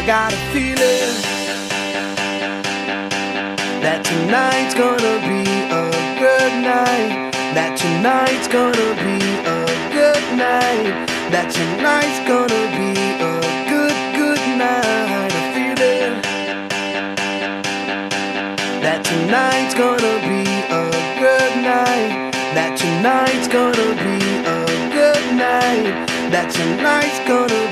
I got a feeling that tonight's gonna be a good night. That tonight's gonna be a good night. That tonight's gonna be a good night. A feeling that tonight's gonna be a good night. That tonight's gonna be a good night. That tonight's gonna